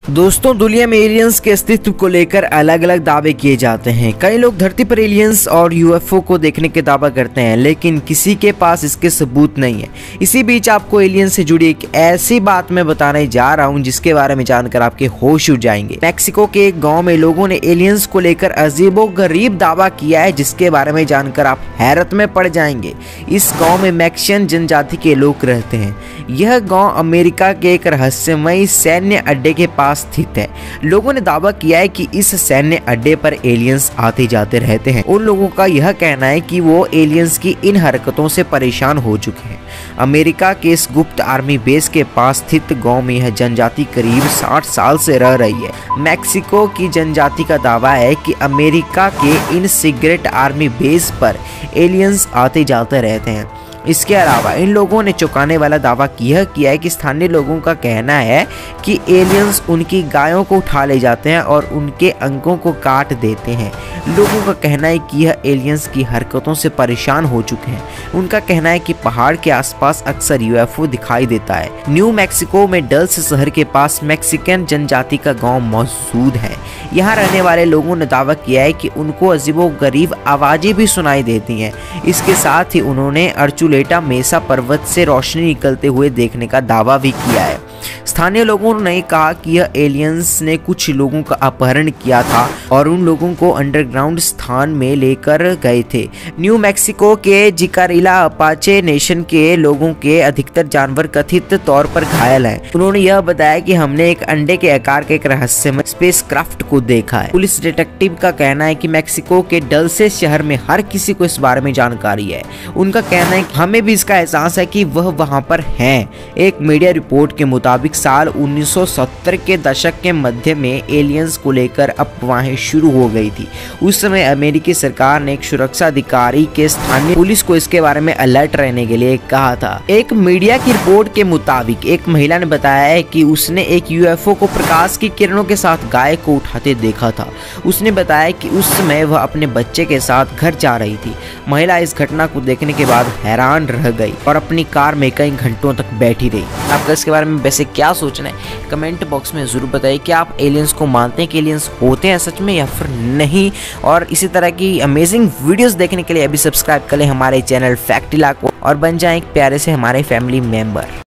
दोस्तों, दुनिया में एलियंस के अस्तित्व को लेकर अलग अलग दावे किए जाते हैं। कई लोग धरती पर एलियंस और यूएफओ को देखने के दावा करते हैं, लेकिन किसी के पास इसके सबूत नहीं है। इसी बीच आपको एलियंस से जुड़ी एक ऐसी बात मैं बताने जा रहा हूं जिसके बारे में जानकर आपके होश उड़ जाएंगे। मैक्सिको के एक गाँव में लोगों ने एलियंस को लेकर अजीबोगरीब दावा किया है, जिसके बारे में जानकर आप हैरत में पड़ जाएंगे। इस गाँव में मैक्सिकन जनजाति के लोग रहते हैं। यह गाँव अमेरिका के एक रहस्यमयी सैन्य अड्डे के पास स्थित है। लोगों ने दावा किया है कि इस सैन्य अड्डे पर एलियंस आते जाते रहते हैं। उन लोगों का यह कहना है कि वो एलियंस की इन हरकतों से परेशान हो चुके हैं। अमेरिका के इस गुप्त आर्मी बेस के पास स्थित गांव में यह जनजाति करीब 60 साल से रह रही है। मैक्सिको की जनजाति का दावा है कि अमेरिका के इन सीक्रेट आर्मी बेस पर एलियंस आते जाते रहते हैं। इसके अलावा इन लोगों ने चौंकाने वाला दावा यह किया है कि स्थानीय लोगों का कहना है कि एलियंस उनकी गायों को उठा ले जाते हैं और उनके अंगों को काट देते हैं। लोगों का कहना है कि यह एलियंस की हरकतों से परेशान हो चुके हैं। उनका कहना है कि पहाड़ के आसपास अक्सर यूएफओ दिखाई देता है। न्यू मैक्सिको में डल्स शहर के पास मैक्सिकन जनजाति का गांव मौजूद है। यहाँ रहने वाले लोगों ने दावा किया है कि उनको अजीबोगरीब आवाजें भी सुनाई देती हैं। इसके साथ ही उन्होंने अर्चुलेटा मेसा पर्वत से रोशनी निकलते हुए देखने का दावा भी किया है। स्थानीय लोगों ने कहा कि यह एलियंस ने कुछ लोगों का अपहरण किया था और उन लोगों को अंडरग्राउंड स्थान में लेकर गए थे। न्यू मैक्सिको के जिकारिला अपाचे नेशन के लोगों के अधिकतर जानवर कथित तौर पर घायल हैं। उन्होंने यह बताया कि हमने एक अंडे के आकार के एक रहस्यमय स्पेसक्राफ्ट को देखा है। पुलिस डिटेक्टिव का कहना है कि मैक्सिको के डल्से शहर में हर किसी को इस बारे में जानकारी है। उनका कहना है कि हमें भी इसका एहसास है कि वह वहां पर हैं। एक मीडिया रिपोर्ट के मुताबिक साल 1970 के दशक के मध्य में एलियंस को लेकर अफवाहें शुरू हो गई थी। उस समय अमेरिकी सरकार ने एक सुरक्षा अधिकारी के स्थानीय पुलिस को इसके बारे में अलर्ट रहने के लिए कहा था। एक मीडिया की रिपोर्ट के मुताबिक एक महिला ने बताया है कि उसने एक यूएफओ को प्रकाश की किरणों के साथ गाय को उठाते देखा था। उसने बताया कि उस समय वह अपने बच्चे के साथ घर जा रही थी। महिला इस घटना को देखने के बाद हैरान रह गई और अपनी कार में कई घंटों तक बैठी रही। आपका इसके बारे में वैसे क्या सोचना है, कमेंट बॉक्स में जरूर बताइए। क्या आप एलियंस को मानते हैं कि एलियंस होते हैं सच में या फिर नहीं? और इसी तरह की अमेजिंग वीडियोस देखने के लिए अभी सब्सक्राइब करें हमारे चैनल फैक्टिला को और बन जाएं एक प्यारे से हमारे फैमिली मेंबर।